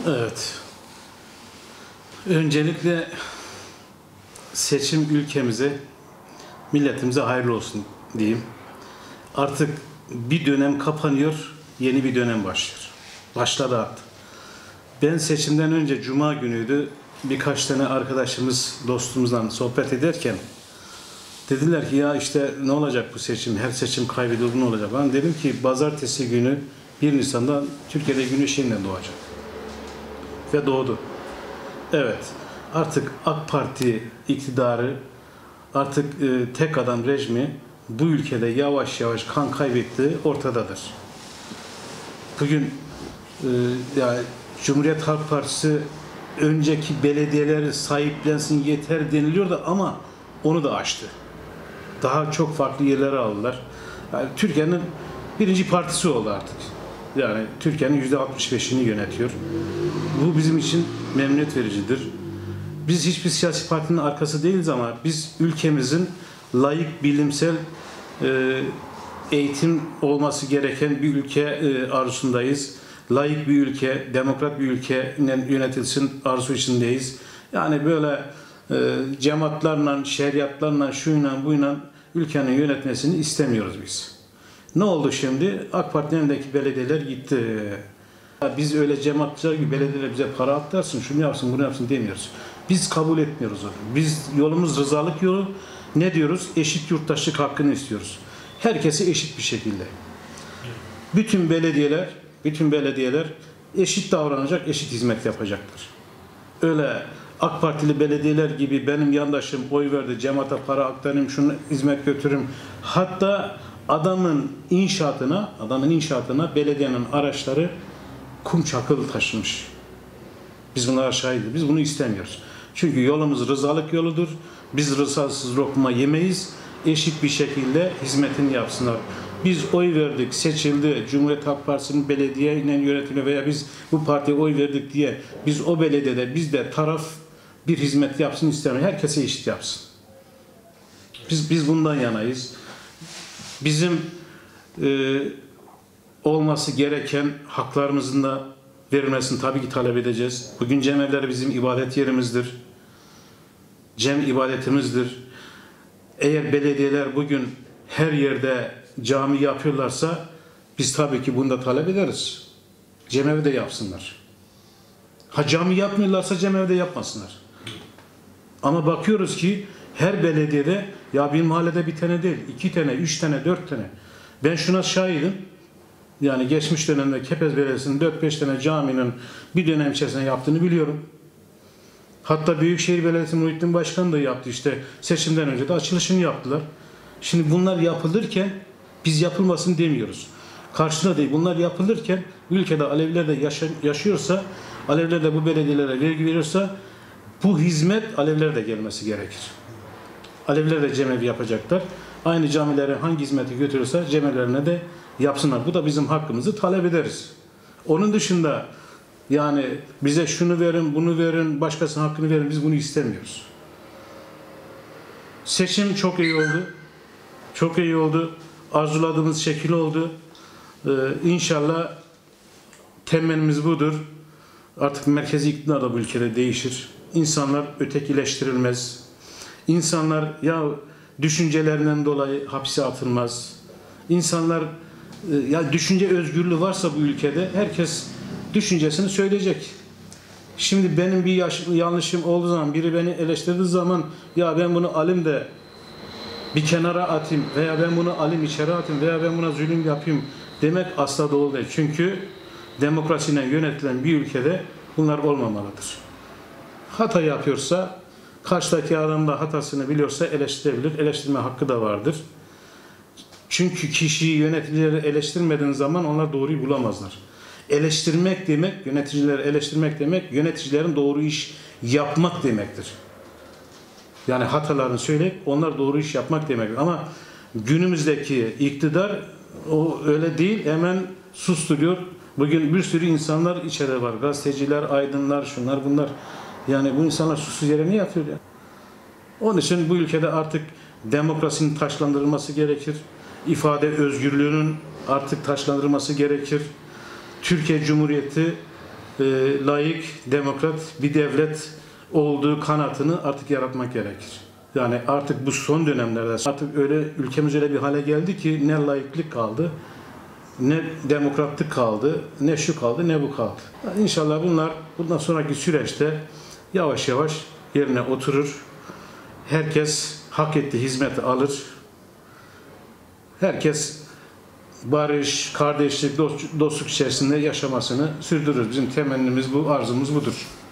Evet. Öncelikle seçim ülkemize, milletimize hayırlı olsun diyeyim. Artık bir dönem kapanıyor, yeni bir dönem başlıyor. Başladı artık. Ben seçimden önce Cuma günüydü. Birkaç tane arkadaşımız, dostumuzla sohbet ederken dediler ki ya işte ne olacak bu seçim, her seçim kaybediyor, ne olacak? Ben dedim ki pazartesi günü 1 Nisan'da Türkiye'de güneş yeniden doğacak. Ve doğdu. Evet, artık AK Parti iktidarı, artık tek adam rejimi bu ülkede yavaş yavaş kan kaybettiği ortadadır. Bugün yani Cumhuriyet Halk Partisi önceki belediyeleri sahiplensin yeter deniliyordu ama onu da aştı. Daha çok farklı yerlere aldılar. Yani Türkiye'nin birinci partisi oldu artık. Yani Türkiye'nin %65'ini yönetiyor. Bu bizim için memnuniyet vericidir. Biz hiçbir siyasi partinin arkası değiliz ama biz ülkemizin layık, bilimsel eğitim olması gereken bir ülke arzusundayız. Layık bir ülke, demokrat bir ülkenin yönetilsin arzu içindeyiz. Yani böyle cemaatlarla, şeriatlarla, şuyla, buyla ülkenin yönetmesini istemiyoruz biz. Ne oldu şimdi? AK Parti'nin elindeki belediyeler gitti. Biz öyle cemaatçılar gibi belediyeler bize para aktarsın, şunu yapsın, bunu yapsın demiyoruz. Biz kabul etmiyoruz onu. Biz yolumuz rızalık yolu. Ne diyoruz? Eşit yurttaşlık hakkını istiyoruz. Herkese eşit bir şekilde. Bütün belediyeler eşit davranacak, eşit hizmet yapacaktır. Öyle AK Partili belediyeler gibi benim yandaşım oy verdi, cemaate para aktarayım, şunu hizmet götürürüm. Hatta adamın inşaatına belediyenin araçları kum çakıl taşımış. Biz bunlara şahidiz. Biz bunu istemiyoruz. Çünkü yolumuz rızalık yoludur. Biz rızasız lokma yemeyiz. Eşit bir şekilde hizmetini yapsınlar. Biz oy verdik, seçildi. Cumhuriyet Halk Partisi'nin belediyeyle yönetimi veya biz bu partiye oy verdik diye biz o belediyede biz de taraf bir hizmet yapsın istemiyoruz. Herkese eşit yapsın. Biz bundan yanayız. Bizim olması gereken haklarımızın da verilmesini tabii ki talep edeceğiz. Bugün cemevleri bizim ibadet yerimizdir. Cem ibadetimizdir. Eğer belediyeler bugün her yerde cami yapıyorlarsa biz tabii ki bunu da talep ederiz. Cemevi de yapsınlar. Ha cami yapmıyorlarsa cemevi de yapmasınlar. Ama bakıyoruz ki her belediyede ya bir mahallede bir tane değil, 2 tane, 3 tane, 4 tane. Ben şuna şahidim. Yani geçmiş dönemde Kepez Belediyesi'nin 4-5 tane caminin bir dönem içerisinde yaptığını biliyorum. Hatta Büyükşehir Belediyesi Muhittin Başkan da yaptı işte. Seçimden önce de açılışını yaptılar. Şimdi bunlar yapılırken biz yapılmasın demiyoruz. Karşında değil. Bunlar yapılırken ülkede Aleviler de yaşıyorsa, Aleviler de bu belediyelere vergi veriyorsa bu hizmet Alevilere de gelmesi gerekir. Aleviler de cemevi yapacaklar. Aynı camilere hangi hizmeti götürürse cemevlerine de yapsınlar. Bu da bizim hakkımızı talep ederiz. Onun dışında yani bize şunu verin, bunu verin, başkasının hakkını verin. Biz bunu istemiyoruz. Seçim çok iyi oldu. Çok iyi oldu. Arzuladığımız şekil oldu. İnşallah temennimiz budur. Artık merkezi iktidar da bu ülkede değişir. İnsanlar ötekileştirilmez. İnsanlar ya düşüncelerinden dolayı hapse atılmaz. İnsanlar ya düşünce özgürlüğü varsa bu ülkede herkes düşüncesini söyleyecek. Şimdi benim bir yanlışım olduğu zaman biri beni eleştirdiği zaman ya ben bunu alayım da bir kenara atayım veya ben bunu alayım içeri atayım veya ben buna zulüm yapayım demek asla doğru değil. Çünkü demokrasiyle yönetilen bir ülkede bunlar olmamalıdır. Hata yapıyorsa karşıdaki adam da hatasını biliyorsa eleştirebilir. Eleştirme hakkı da vardır. Çünkü kişiyi, yöneticileri eleştirmediğin zaman onlar doğruyu bulamazlar. Eleştirmek demek, yöneticileri eleştirmek demek, yöneticilerin doğru iş yapmak demektir. Yani hatalarını söyleyip onlar doğru iş yapmak demektir. Ama günümüzdeki iktidar o öyle değil, hemen susturuyor. Bugün bir sürü insanlar içeride var. Gazeteciler, aydınlar, şunlar bunlar. Yani bu insanlar susuz yere ne yapıyor ya? Onun için bu ülkede artık demokrasinin taşlandırılması gerekir. İfade özgürlüğünün artık taşlandırılması gerekir. Türkiye Cumhuriyeti layık, demokrat bir devlet olduğu kanaatını artık yaratmak gerekir. Yani artık bu son dönemlerde artık öyle ülkemiz öyle bir hale geldi ki ne layıklık kaldı, ne demokratlık kaldı, ne şu kaldı, ne bu kaldı. Yani İnşallah bunlar bundan sonraki süreçte yavaş yavaş yerine oturur. Herkes hak ettiği hizmeti alır. Herkes barış, kardeşlik, dostluk içerisinde yaşamasını sürdürür. Bizim temennimiz bu, arzumuz budur.